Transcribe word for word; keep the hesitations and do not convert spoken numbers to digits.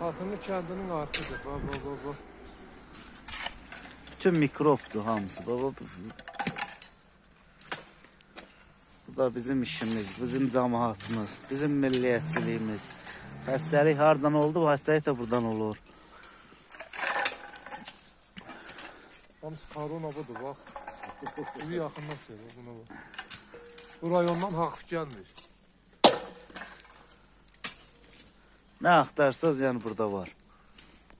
Hatınlı kəndinin artıdır. Baba baba baba. Bütün mikropdur hamısı. Baba. Bu da bizim işimiz, bizim cəmaatımız, bizim milliyyətçiliyimiz. Xəstəlik hardan oldu, bu xəstəlik də buradan olur. Hamısı korona budur, bax. Bir yaxından seyir, buna bax. Bu rayondan haqif gəlmir. Nə axtarsaz, yəni burada var.